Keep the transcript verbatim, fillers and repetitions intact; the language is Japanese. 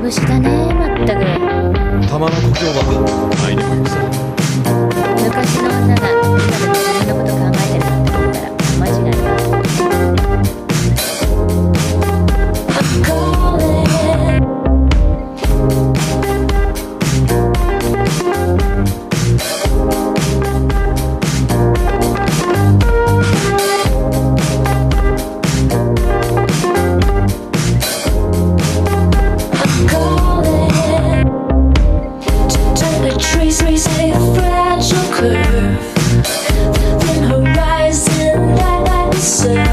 星だね、まったく。 玉の故郷は愛にも許される。 昔の女が今でも自分のこと考えてるなんて思ったら間違いない。 Trees say a fragile curve, then horizon that I serve.